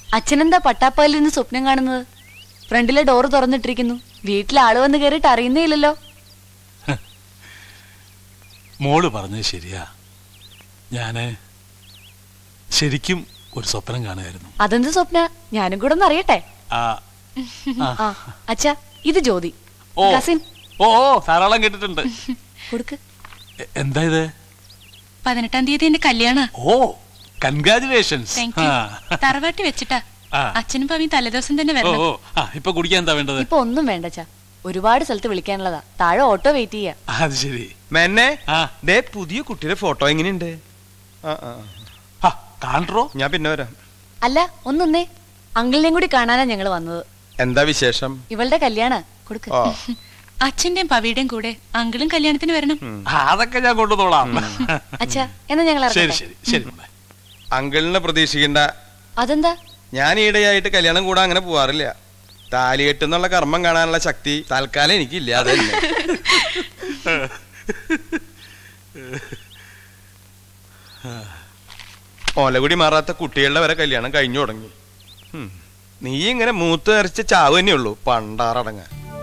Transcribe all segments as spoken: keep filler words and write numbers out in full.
അച്ഛനെന്താ പട്ടാപ്പാലിൽ നിന്ന് സ്വപ്നം കാണുന്നത്? ഫ്രണ്ടിലെ ഡോറ് തുറന്നിട്ടിരിക്കുന്നു. വീട്ടിൽ ആള് വന്ന് കയറിയിട്ട് അറിയുന്നേ ഇല്ലല്ലോ. മോള് പറഞ്ഞത് ശരിയാ. ഞാന് ശരിക്കും ഒരു സ്വപ്നം കാണുമായിരുന്നു. അതെന്ത് സ്വപ്ന? ഞാനും കൂടെ ഒന്ന് അറിയട്ടെ. അച്ഛാ, ഇത് ജ്യോതി, കസിൻ. ഓ ധാരാളം കേട്ടിട്ടുണ്ട്. കൊടുക്ക്. എന്താ ഇത്? പതിനെട്ടാം തീയതി എന്റെ കല്യാണ. ഓ കൺഗ്രാജുലേഷൻസ്. തറവാട്ടി വെച്ചിട്ടാ. അച്ഛനും പവിയും തലേദിവസം തന്നെ വരണം. ഇപ്പൊ കുടിക്കാൻ എന്താ വേണ്ടത്? ഇപ്പൊ ഒന്നും വേണ്ട അച്ഛാ, ഒരുപാട് സ്ഥലത്ത് വിളിക്കാനുള്ളതാ. താഴെ ഓട്ടോ വെയിറ്റ് ചെയ്യാ. അത് ശരി. മെന്നെ ദേ പുതിയ കുട്ടിയുടെ ഫോട്ടോ എങ്ങനെയുണ്ട്? കാണോ? ഞാൻ പിന്നെ വരാം. അല്ല ഒന്നൊന്നേ, അങ്കിളിനെയും കൂടി കാണാനാ ഞങ്ങള് വന്നത്. എന്താ വിശേഷം? ഇവളുടെ കല്യാണ. കൊടുക്ക. അച്ഛന്റെയും പവിയുടെയും കൂടെ അങ്കിളും കല്യാണത്തിന് വരണം. അതൊക്കെ ഞാൻ കൊണ്ടുപോളാം. അച്ഛാ എന്നാ ഞങ്ങൾ അങ്കിളിനെ പ്രതീക്ഷിക്കണ്ട. അതെന്താ? ഞാൻ ഈടെയായിട്ട് കല്യാണം കൂടാൻ അങ്ങനെ പോവാറില്ല. താലികെട്ടെന്നുള്ള കർമ്മം കാണാനുള്ള ശക്തി തൽക്കാലം എനിക്കില്ല. അതന്നെ. ഓലകുടി മാറാത്ത കുട്ടികളുടെ വരെ കല്യാണം കഴിഞ്ഞു തുടങ്ങി. നീ ഇങ്ങനെ മൂത്ത് അരച്ച ചാവ് തന്നെയുള്ളൂ പണ്ടാറടങ്ങ.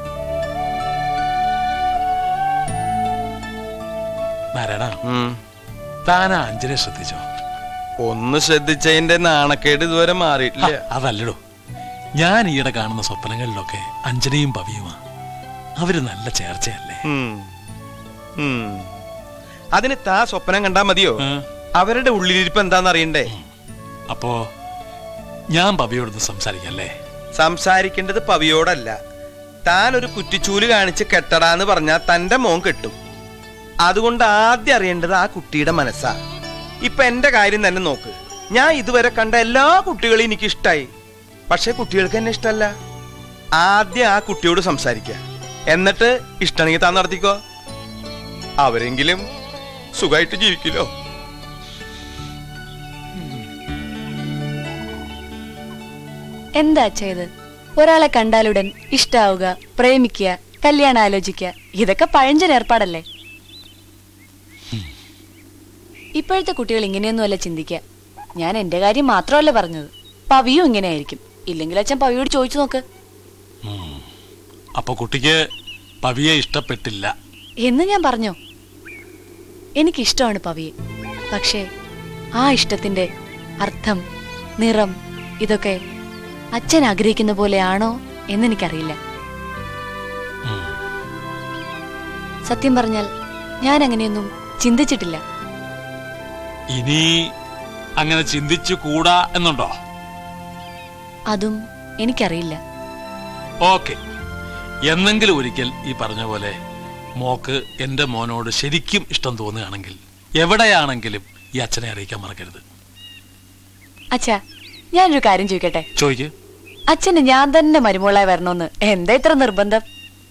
താനാ അഞ്ജനെ ശ്രദ്ധിച്ചോ? ഒന്ന് ശ്രദ്ധിച്ചതിന്റെ നാണക്കേട് ഇതുവരെ മാറിയിട്ടില്ല. അതല്ലടോ, ഞാൻ ഈയിടെ കാണുന്ന സ്വപ്നങ്ങളിലൊക്കെ അഞ്ജനയും പവിയുമാ. അവര് നല്ല ചേർച്ചയല്ലേ? അതിന് താ സ്വപ്നം കണ്ടാ മതിയോ? അവരുടെ ഉള്ളിലിരിപ്പ് എന്താന്ന് അറിയണ്ടേ? അപ്പോ ഞാൻ പവിയോടൊന്ന് സംസാരിക്കല്ലേ? സംസാരിക്കേണ്ടത് പവിയോടല്ല. താൻ ഒരു കുറ്റിച്ചൂല് കാണിച്ച് കെട്ടടാന്ന് പറഞ്ഞാ തന്റെ മോൻ കെട്ടും. അതുകൊണ്ട് ആദ്യം അറിയേണ്ടത് ആ കുട്ടിയുടെ മനസ്സാ. ഇപ്പൊ എന്റെ കാര്യം തന്നെ നോക്ക്. ഞാൻ ഇതുവരെ കണ്ട എല്ലാ കുട്ടികളെയും എനിക്ക് ഇഷ്ടായി. പക്ഷെ കുട്ടികൾക്ക് എന്നെ ഇഷ്ടല്ല. ആദ്യം ആ കുട്ടിയോട് സംസാരിക്ക, എന്നിട്ട് ഇഷ്ടമാണെങ്കിൽ താൻ നടത്തിക്കോ. അവരെങ്കിലും സുഖമായിട്ട് ജീവിക്കില്ലോ. എന്താ ചെയ്ത്? ഒരാളെ കണ്ടാലുടൻ ഇഷ്ടാവുക, പ്രേമിക്കുക, കല്യാണം ആലോചിക്കുക, ഇതൊക്കെ പഴഞ്ചൻ ഏർപ്പാടല്ലേ? ഇപ്പോഴത്തെ കുട്ടികൾ ഇങ്ങനെയൊന്നും അല്ല ചിന്തിക്കുക. ഞാൻ എന്റെ കാര്യം മാത്രമല്ല പറഞ്ഞത്, പവിയും ഇങ്ങനെ ആയിരിക്കും. ഇല്ലെങ്കിൽ അച്ഛൻ പവിയോട് ചോദിച്ചു നോക്ക്. അപ്പൊ കുട്ടിക്ക് പവിയെ ഇഷ്ടപ്പെട്ടില്ല എന്ന് ഞാൻ പറഞ്ഞോ? എനിക്കിഷ്ടമാണ് പവിയെ. പക്ഷേ ആ ഇഷ്ടത്തിന്റെ അർത്ഥം, നിറം, ഇതൊക്കെ അച്ഛൻ ആഗ്രഹിക്കുന്ന പോലെയാണോ എന്നെനിക്കറിയില്ല. സത്യം പറഞ്ഞാൽ ഞാൻ അങ്ങനെയൊന്നും ചിന്തിച്ചിട്ടില്ല. ഇനി അങ്ങനെ ചിന്തിച്ചു കൂടാ എന്നുണ്ടോ? അതും എനിക്കറിയില്ല. ഓക്കെ, എന്നെങ്കിലും ഒരിക്കൽ ഈ പറഞ്ഞ പോലെ മോക്ക് എന്റെ മോനോട് ശരിക്കും ഇഷ്ടം തോന്നുകയാണെങ്കിൽ എവിടെയാണെങ്കിലും ഈ അച്ഛനെ അറിയിക്കാൻ മറക്കരുത്. അച്ഛാ, ഞാനൊരു കാര്യം ചോദിക്കട്ടെ? ചോദിക്ക്. അച്ഛന് ഞാൻ തന്നെ മരുമോളായി വരണോന്ന് എന്താ ഇത്ര നിർബന്ധം?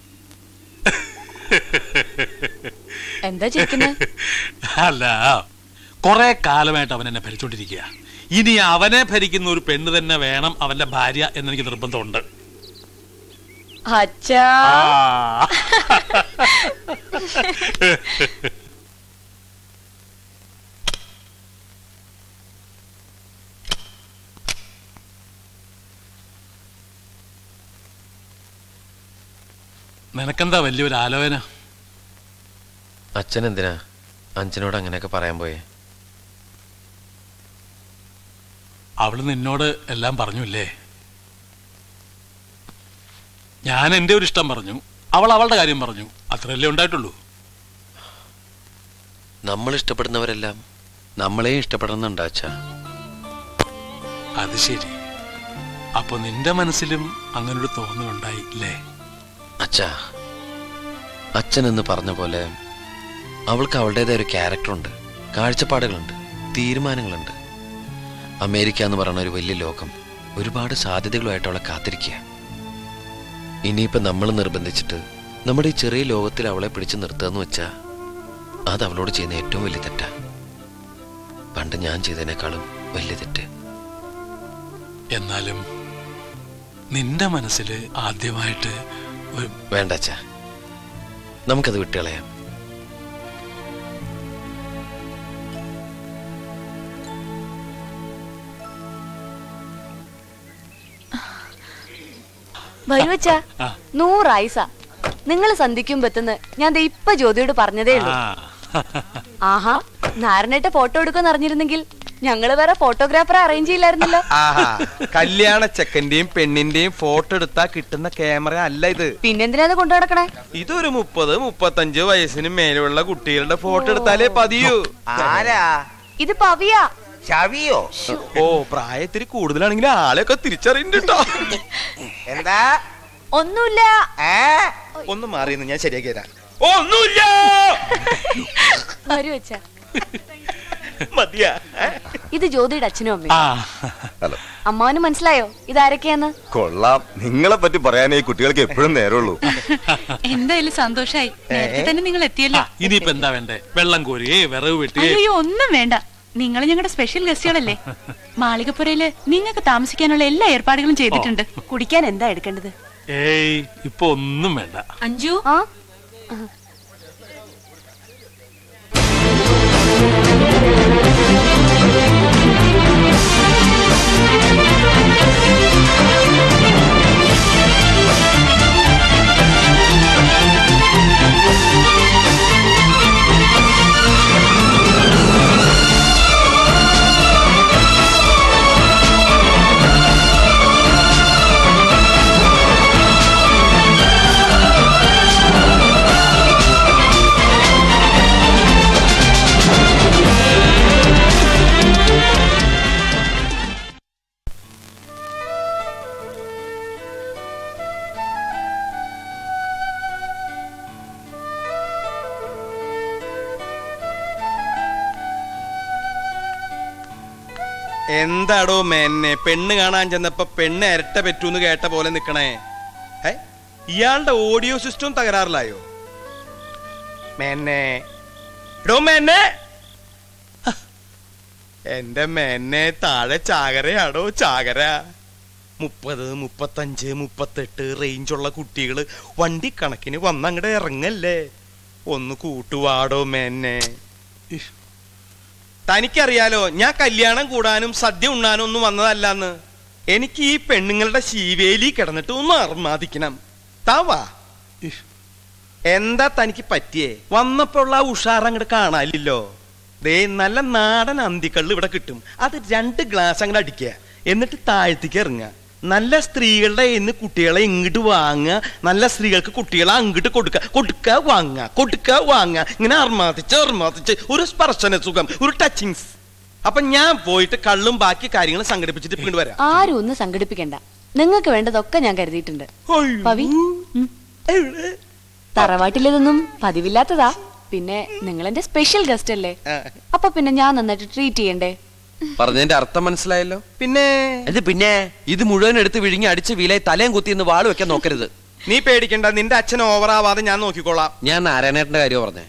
എന്താ ചോദിക്കുന്നത്? അല്ല, കൊറേ കാലമായിട്ട് അവൻ എന്നെ ഭരിച്ചോണ്ടിരിക്കുക. ഇനി അവനെ ഭരിക്കുന്ന ഒരു പെണ്ണ് തന്നെ വേണം അവന്റെ ഭാര്യ എന്നെനിക്ക് നിർബന്ധമുണ്ട്. അച്ഛാ, നിനക്കെന്താ വലിയൊരു ആലോചന? അച്ഛൻ എന്തിനാ അച്ഛനോട് അങ്ങനെയൊക്കെ പറയാൻ പോയേ? അവള് നിന്നോട് എല്ലാം പറഞ്ഞില്ലേ? ഞാൻ എന്റെ ഒരു ഇഷ്ടം പറഞ്ഞു, അവൾ അവളുടെ കാര്യം പറഞ്ഞു, അത്രയല്ലേ ഉണ്ടായിട്ടുള്ളൂ. നമ്മൾ ഇഷ്ടപ്പെടുന്നവരെല്ലാം നമ്മളെയും ഇഷ്ടപ്പെടുന്നുണ്ട് അച്ഛാ. അത് ശരി. അപ്പൊ നിന്റെ മനസ്സിലും അങ്ങനൊരു തോന്നലുണ്ടായി അല്ലേ? അച്ഛാ, അച്ഛൻ എന്ന് പറഞ്ഞ പോലെ അവൾക്ക് അവളുടേതായ ഒരു ക്യാരക്ടറുണ്ട്, കാഴ്ചപ്പാടുകളുണ്ട്, തീരുമാനങ്ങളുണ്ട്. അമേരിക്ക എന്ന് പറയുന്ന ഒരു വലിയ ലോകം ഒരുപാട് സാധ്യതകളുമായിട്ട് അവളെ കാത്തിരിക്കുക. ഇനിയിപ്പോൾ നമ്മൾ നിർബന്ധിച്ചിട്ട് നമ്മുടെ ഈ ചെറിയ ലോകത്തിൽ അവളെ പിടിച്ചു നിർത്തുകയെന്ന് വെച്ചാൽ അത് അവളോട് ചെയ്യുന്ന ഏറ്റവും വലിയ തെറ്റാ. പണ്ട് ഞാൻ ചെയ്തതിനേക്കാളും വലിയ തെറ്റ്. എന്നാലും നിന്റെ മനസ്സിൽ ആദ്യമായിട്ട് വേണ്ട അച്ഛാ, നമുക്കത് വിട്ടുകളയാം. വരുവച്ചാ നൂറായിസ നിങ്ങൾ സന്ധിക്കുമ്പോ എത്തുന്ന ഞാൻ ഇപ്പൊ ജ്യോതിയോട് പറഞ്ഞതേ ഉള്ളൂ. ആഹാ നാരനേട്ട ഫോട്ടോ എടുക്കുമെന്ന് അറിഞ്ഞിരുന്നെങ്കിൽ ഞങ്ങള് വേറെ ഫോട്ടോഗ്രാഫറെ അറേഞ്ച് ചെയ്യില്ലായിരുന്നല്ലോ. ആഹാ കല്യാണ ചെക്കന്റെയും പെണ്ണിന്റെയും ഫോട്ടോ എടുത്താ കിട്ടുന്ന ക്യാമറ അല്ല ഇത്. പിന്നെന്തിനാ അത് കൊണ്ടു നടക്കണേ? ഇതൊരു മുപ്പത് മുപ്പത്തഞ്ച് വയസ്സിന് മേലുള്ള കുട്ടികളുടെ ഫോട്ടോ എടുത്താലേ പതിയൂ. ആരാ ഇത് പവിയാ. ചവിയോ? ഓ പ്രായത്തിരി കൂടുതലാണെങ്കിൽ ആളെയൊക്കെ തിരിച്ചറിയുന്നുണ്ടോ? എന്താ? ഒന്നുമില്ല. ഒന്ന് മാറിയെന്ന് ഞാൻ ശരിയാക്കി തരാം. ഒന്നുമില്ല. വരുവച്ചാ മതിയാ. ഇത് ജ്യോതിയുടെ അച്ഛനും അമ്മയും. അമ്മാവന് മനസ്സിലായോ ഇതാരൊക്കെയാന്ന്? കൊള്ളാം, നിങ്ങളെ പറ്റി പറയാനേ ഈ കുട്ടികൾക്ക് എപ്പോഴും നേരമുള്ളൂ. എന്തായാലും സന്തോഷായി. നേരത്തെ തന്നെ നിങ്ങൾ എത്തിയല്ലോ. ഇനിയിപ്പോ എന്താ വേണ്ടേ? വെള്ളം കോരിയേ വിറവ് വെട്ടിയേ? അയ്യോ ഒന്നും വേണ്ട. നിങ്ങൾ ഞങ്ങളുടെ സ്പെഷ്യൽ ഗസ്റ്റുകളല്ലേ. മാളികപ്പുരയില് നിങ്ങൾക്ക് താമസിക്കാനുള്ള എല്ലാ ഏർപ്പാടുകളും ചെയ്തിട്ടുണ്ട്. കുടിക്കാൻ എന്താ എടുക്കേണ്ടത്? ഏയ് ഇപ്പൊ ഒന്നും വേണ്ട. അഞ്ജു ആ എന്താടോ മേന്നെ പെണ്ണ് കാണാൻ ചെന്നപ്പോ പെണ്ണ് ഇരട്ട പറ്റൂന്ന് കേട്ട പോലെ നിക്കണേ. ഏ ഇയാളുടെ ഓഡിയോ സിസ്റ്റം തകരാറിലായോ? മേന്നെ എടോ മേന്നെ, എന്റെ മേന്നെ താഴെ ചാകരയാടോ ചാകര. മുപ്പത് മുപ്പത്തഞ്ച് മുപ്പത്തെട്ട് റേഞ്ചുള്ള കുട്ടികള് വണ്ടി കണക്കിന് വന്നങ്ങടെ ഇറങ്ങല്ലേ. ഒന്ന് കൂട്ടുവാടോ മേന്നെ. തനിക്കറിയാലോ ഞാൻ കല്യാണം കൂടാനും സദ്യ ഉണ്ണാനും ഒന്നും വന്നതല്ലെന്ന്. എനിക്ക് ഈ പെണ്ണുങ്ങളുടെ ശീവേലി കിടന്നിട്ട് ഒന്ന് അർമാദിക്കണം. താവാ. എന്താ തനിക്ക് പറ്റിയേ? വന്നപ്പോഴുള്ള ആ ഉഷാറങ്ങോട്ട് കാണാനില്ലല്ലോ. ദേ നല്ല നാടൻ അന്തിക്കള്ള് ഇവിടെ കിട്ടും. അത് രണ്ട് ഗ്ലാസ് അങ്ങോട്ട് അടിക്കുക, എന്നിട്ട് താഴ്ത്തിക്ക് ഇറങ്ങുക. നല്ല സ്ത്രീകളുടെ ഇന്ന് കുട്ടികളെ ഇങ്ങോട്ട് വാങ്ങുക, നല്ല സ്ത്രീകൾക്ക് കുട്ടികളെ അങ്ങോട്ട് കൊടുക്കുക, കൊടുക്കുക വാങ്ങുക, കൊടുക്കുക വാങ്ങുക. ഇങ്ങനെ അർമാദിച്ച് അർമാദിച്ച് ഒരു സ്പർശന സുഖം, ഒരു ടച്ചിങ്സ്. അപ്പൊ ഞാൻ പോയിട്ട് കള്ളും ബാക്കി കാര്യങ്ങളും സംഘടിപ്പിച്ചിട്ട് പിന്നീട് വരാം. ആരും ഒന്നും സംഘടിപ്പിക്കണ്ട. നിങ്ങൾക്ക് വേണ്ടതൊക്കെ ഞാൻ കരുതിയിട്ടുണ്ട്. പവി തറവാട്ടിലിതൊന്നും പതിവില്ലാത്തതാ. പിന്നെ നിങ്ങൾ എന്റെ സ്പെഷ്യൽ ഗസ്റ്റ് അല്ലേ, അപ്പൊ പിന്നെ ഞാൻ നന്നായിട്ട് ട്രീറ്റ് ചെയ്യണ്ടേ? പറഞ്ഞതിന്റെ അർത്ഥം മനസ്സിലായല്ലോ. പിന്നെ ഇത് പിന്നെ ഇത് മുഴുവൻ എടുത്ത് വിഴുങ്ങി അടിച്ച് വീലായി തലയും കുത്തിന്ന് വാള് വെക്കാൻ നോക്കരുത്. നീ പേടിക്കണ്ട, നിന്റെ അച്ഛൻ ഓവറാവാതെ ഞാൻ നോക്കിക്കോളാം. ഞാൻ നാരായണേട്ടന്റെ കാര്യം പറഞ്ഞേ.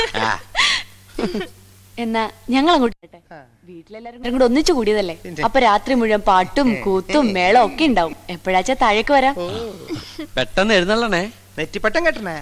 എന്നാ ഞങ്ങൾ അങ്ങോട്ട് വീട്ടിലെല്ലാരും കൂടെ ഒന്നിച്ചു കൂടിയതല്ലേ, അപ്പൊ രാത്രി മുഴുവൻ പാട്ടും കൂത്തും മേളം ഒക്കെ ഉണ്ടാവും. എപ്പോഴാച്ചാ താഴേക്ക് വരാം. പെട്ടെന്ന് എഴുന്നള്ളണേ. നെറ്റിപ്പട്ടം കെട്ടണേ.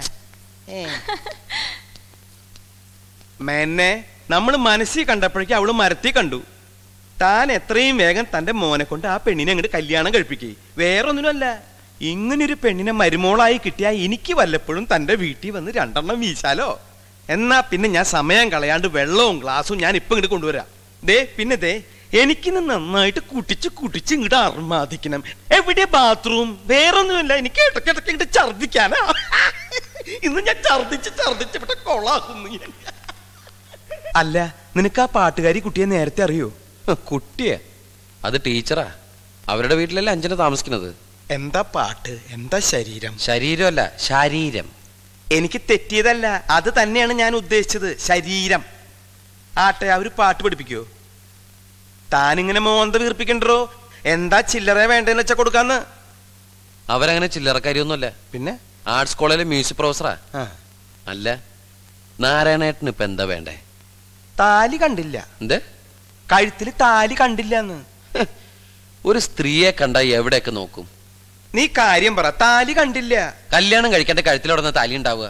മേന്നെ നമ്മള് മനസ്സിൽ കണ്ടപ്പോഴേക്കും അവള് മരത്തി കണ്ടു. താൻ എത്രയും വേഗം തന്റെ മോനെ കൊണ്ട് ആ പെണ്ണിനെ അങ്ങോട്ട് കല്യാണം കഴിപ്പിക്കേ. വേറൊന്നിനുമല്ല, ഇങ്ങനൊരു പെണ്ണിനെ മരുമോളായി കിട്ടിയാൽ എനിക്ക് വല്ലപ്പോഴും തന്റെ വീട്ടിൽ വന്ന് രണ്ടെണ്ണം വീശാലോ. എന്നാ പിന്നെ ഞാൻ സമയം കളയാണ്ട് വെള്ളവും ഗ്ലാസും ഞാൻ ഇപ്പൊ ഇങ്ങോട്ട് കൊണ്ടുവരാം. ദേ പിന്നെ ദേ എനിക്കിന്ന് നന്നായിട്ട് കുട്ടിച്ച് കുട്ടിച്ച് ഇങ്ങോട്ട് അർമാദിക്കണം. എവിടെ ബാത്റൂം? വേറൊന്നുമില്ല, എനിക്ക് ഇടയ്ക്കിടയ്ക്ക് ഇങ്ങോട്ട് ഛർദിക്കാനാ. ഇന്ന് ഞാൻ ഛർദിച്ച് ഛർദിച്ച് ഇവിടെ കൊളാക്കുന്നു. അല്ല, നിനക്ക് ആ പാട്ടുകാരി കുട്ടിയെ നേരത്തെ അറിയോ? കുട്ടിയെ? അത് ടീച്ചറാ. അവരുടെ വീട്ടിലല്ലേ അഞ്ചന താമസിക്കുന്നത്. എന്താ പാട്ട്, എന്താ ശരീരം? ശരീരമല്ല, ശാരീരം. എനിക്ക് തെറ്റിയതല്ല, അത് തന്നെയാണ് ഞാൻ ഉദ്ദേശിച്ചത്, ശരീരം. ആട്ടെ, അവര് പാട്ട് പഠിപ്പിക്കോ? താനിങ്ങനെ മോന്ത വീർപ്പിക്കണ്ടോ? എന്താ ചില്ലറ വേണ്ടെന്ന് വെച്ചാ കൊടുക്കാന്ന്. അവരങ്ങനെ ചില്ലറക്കാരിയൊന്നുമല്ല. പിന്നെ ആർട്സ് കോളേജിലെ മ്യൂസിക് പ്രൊഫസറാ. അല്ല, നാരായണേട്ടന് ഇപ്പൊ എന്താ വേണ്ടേ? താലി കണ്ടില്ല. എന്ത്? കഴുത്തില് താലി കണ്ടില്ലെന്ന്. ഒരു സ്ത്രീയെ കണ്ട എവിടെയൊക്കെ നോക്കും? നീ കാര്യം പറ, താലി കണ്ടില്ല. കല്യാണം കഴിക്കേണ്ട കഴുത്തിലോടുന്ന താലി ഉണ്ടാവുക.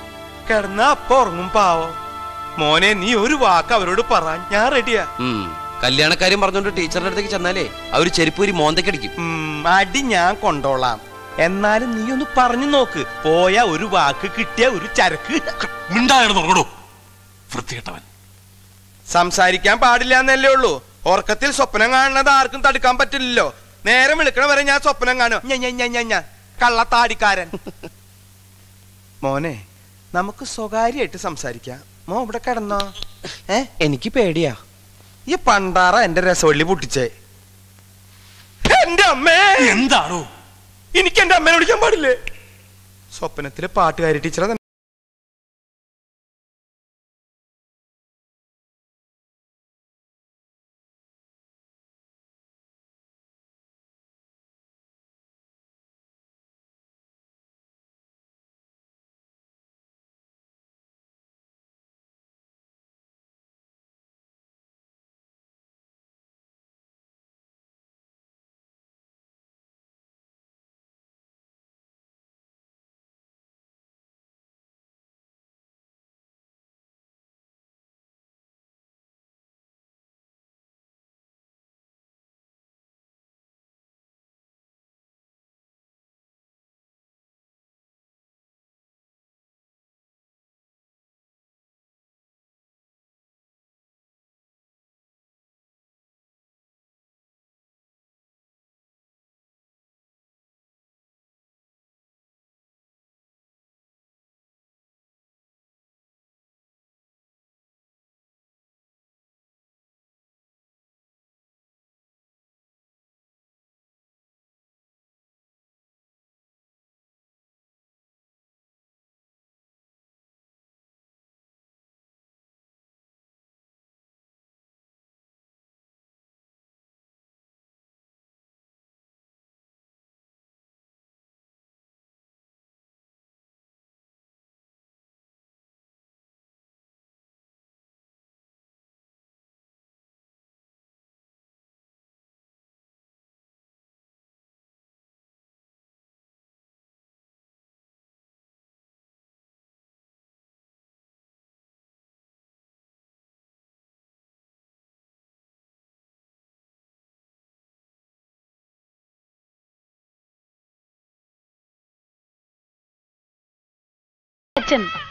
കിടന്ന അപ്പൊ ഉറങ്ങും പാവോ. മോനെ, നീ ഒരു വാക്ക് അവരോട് പറ, ഞാൻ റെഡിയാ. കല്യാണക്കാര്യം പറഞ്ഞോണ്ട് ടീച്ചറുടെ അടുത്തേക്ക് ചെന്നാലേ അവര് ചെരുപ്പൂരി മോന്തക്കടിക്കും. അടി ഞാൻ കൊണ്ടോളാം. എന്നാലും നീ ഒന്ന് പറഞ്ഞു നോക്ക്. പോയ ഒരു വാക്ക് കിട്ടിയ ഒരു ചരക്ക്. സംസാരിക്കാൻ പാടില്ല എന്നല്ലേ ഉള്ളൂ. ഉറക്കത്തിൽ സ്വപ്നം കാണുന്നത് ആർക്കും തടുക്കാൻ പറ്റില്ലല്ലോ. നേരം വിളിക്കണ വരെ ഞാൻ സ്വപ്നം കാണും. ഞാൻ കള്ളത്താടിക്കാരൻ. മോനെ, നമുക്ക് സ്വകാര്യമായിട്ട് സംസാരിക്കാം. മോ ഇവിടെ കിടന്നോ? ഏ എനിക്ക് പേടിയാ. ഈ പണ്ടാറ എന്റെ രസവള്ളി പൊട്ടിച്ചേ. എന്റെ അമ്മേ, എന്താണോ? എനിക്ക് എന്റെ അമ്മേനെ വിളിക്കാൻ പാടില്ലേ? സ്വപ്നത്തിലെ പാട്ടുകാരി ടീച്ചറെ അച്ഛൻ